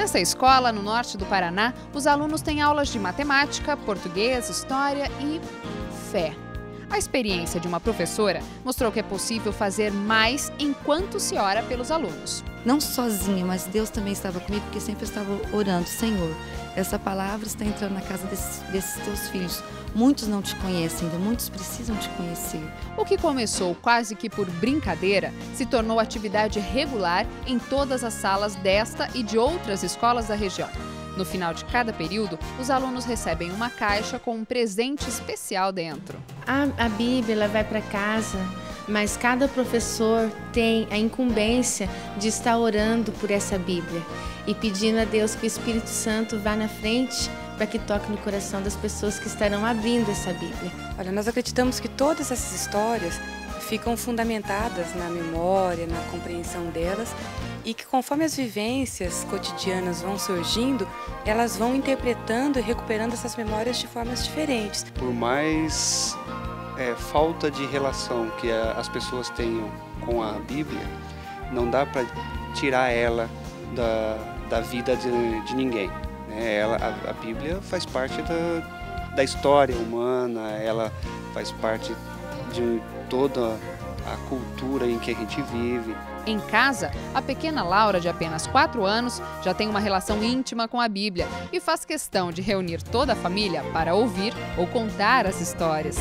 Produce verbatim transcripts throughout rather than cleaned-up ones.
Nessa escola, no norte do Paraná, os alunos têm aulas de matemática, português, história e fé. A experiência de uma professora mostrou que é possível fazer mais enquanto se ora pelos alunos. Não sozinha, mas Deus também estava comigo, porque sempre eu estava orando: Senhor, essa palavra está entrando na casa desses, desses teus filhos. Muitos não te conhecem ainda, muitos precisam te conhecer. O que começou quase que por brincadeira se tornou atividade regular em todas as salas desta e de outras escolas da região. No final de cada período, os alunos recebem uma caixa com um presente especial dentro. A, a Bíblia ela vai para casa, mas cada professor tem a incumbência de estar orando por essa Bíblia e pedindo a Deus que o Espírito Santo vá na frente para que toque no coração das pessoas que estarão abrindo essa Bíblia. Olha, nós acreditamos que todas essas histórias ficam fundamentadas na memória, na compreensão delas, e que conforme as vivências cotidianas vão surgindo, elas vão interpretando e recuperando essas memórias de formas diferentes. Por mais é, falta de relação que a, as pessoas tenham com a Bíblia, não dá para tirar ela da, da vida de, de ninguém. Né? Ela, a, a Bíblia faz parte da, da história humana, ela faz parte de toda a cultura em que a gente vive. Em casa, a pequena Laura, de apenas quatro anos, já tem uma relação íntima com a Bíblia e faz questão de reunir toda a família para ouvir ou contar as histórias.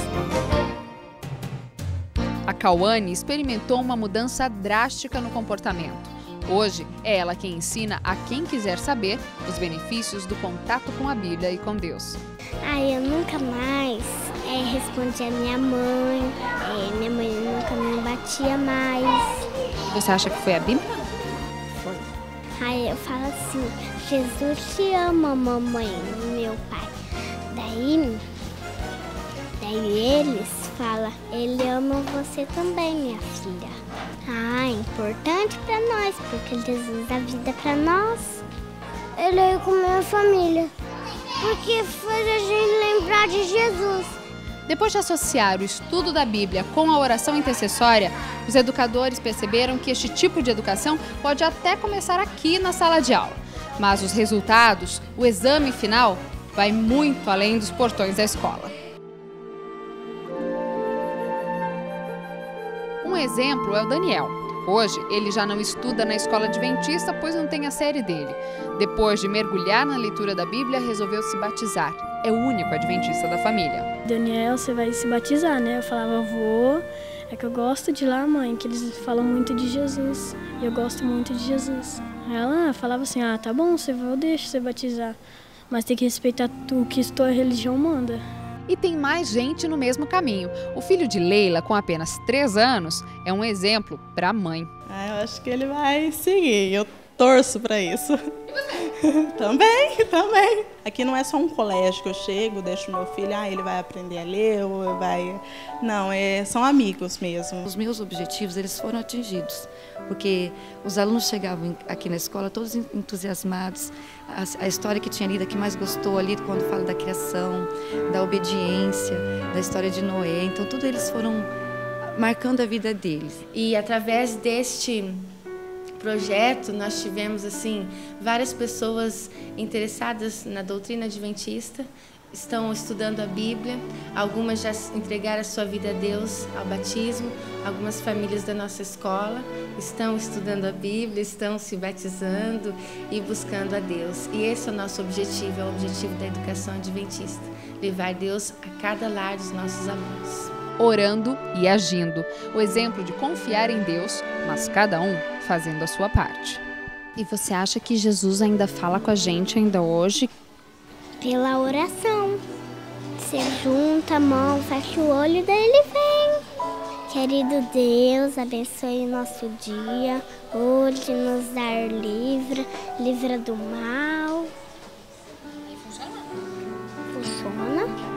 A Cauane experimentou uma mudança drástica no comportamento. Hoje, é ela quem ensina a quem quiser saber os benefícios do contato com a Bíblia e com Deus. Ah, eu nunca mais é, respondi a minha mãe, é, minha mãe nunca me batia mais. Você acha que foi a Bíblia? Foi. Aí eu falo assim: Jesus te ama, mamãe, meu pai. Daí, daí eles falam: Ele ama você também, minha filha. Ah, é importante para nós, porque Jesus dá vida para nós. Ele é com a minha família, porque faz a gente lembrar de Jesus. Depois de associar o estudo da Bíblia com a oração intercessória, os educadores perceberam que este tipo de educação pode até começar aqui na sala de aula. Mas os resultados, o exame final, vai muito além dos portões da escola. Um exemplo é o Daniel. Hoje, ele já não estuda na escola adventista, pois não tem a série dele. Depois de mergulhar na leitura da Bíblia, resolveu se batizar. É o único adventista da família. Daniel, você vai se batizar, né? Eu falava: vou. É que eu gosto de lá, mãe, que eles falam muito de Jesus. E eu gosto muito de Jesus. Ela falava assim: ah, tá bom, você vai, eu deixo você batizar. Mas tem que respeitar o que a tua religião manda. E tem mais gente no mesmo caminho. O filho de Leila, com apenas três anos, é um exemplo para a mãe. Ah, eu acho que ele vai seguir, eu torço para isso. E você? Também, também. Aqui não é só um colégio que eu chego, deixo meu filho, ah, ele vai aprender a ler, ou vai... Não, é, são amigos mesmo. Os meus objetivos, eles foram atingidos, porque os alunos chegavam aqui na escola todos entusiasmados. A, a história que tinha lido, que mais gostou ali, quando fala da criação, da obediência, da história de Noé. Então, tudo eles foram marcando a vida deles. E através deste projeto, nós tivemos assim várias pessoas interessadas na doutrina adventista, estão estudando a Bíblia, algumas já entregaram a sua vida a Deus ao batismo, algumas famílias da nossa escola estão estudando a Bíblia, estão se batizando e buscando a Deus. E esse é o nosso objetivo, é o objetivo da educação adventista, levar Deus a cada lar dos nossos alunos. Orando e agindo, o exemplo de confiar em Deus, mas cada um fazendo a sua parte. E você acha que Jesus ainda fala com a gente ainda hoje? Pela oração. Você junta a mão, fecha o olho, daí ele vem. Querido Deus, abençoe o nosso dia, hoje nos dar livre, livra do mal. Funciona? Funciona.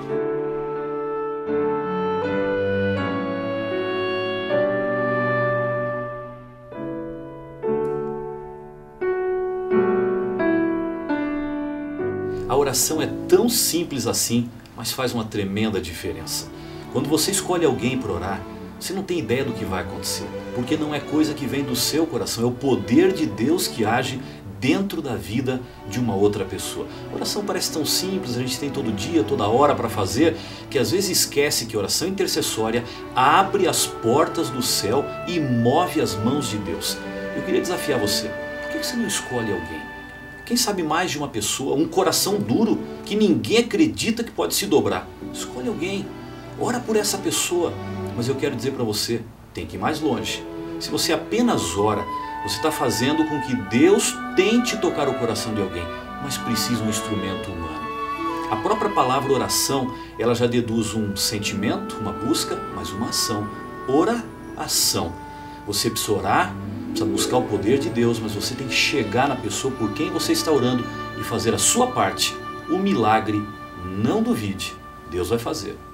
A oração é tão simples assim, mas faz uma tremenda diferença. Quando você escolhe alguém para orar, você não tem ideia do que vai acontecer, porque não é coisa que vem do seu coração, é o poder de Deus que age dentro da vida de uma outra pessoa. A oração parece tão simples, a gente tem todo dia, toda hora para fazer, que às vezes esquece que a oração intercessória abre as portas do céu e move as mãos de Deus. Eu queria desafiar você, por que você não escolhe alguém? Quem sabe mais de uma pessoa, um coração duro que ninguém acredita que pode se dobrar. Escolhe alguém, ora por essa pessoa. Mas eu quero dizer para você, tem que ir mais longe. Se você apenas ora, você está fazendo com que Deus tente tocar o coração de alguém, mas precisa um instrumento humano. A própria palavra oração, ela já deduz um sentimento, uma busca, mas uma ação. Oração. Você precisa orar, precisa buscar o poder de Deus, mas você tem que chegar na pessoa por quem você está orando e fazer a sua parte. O milagre, não duvide, Deus vai fazer.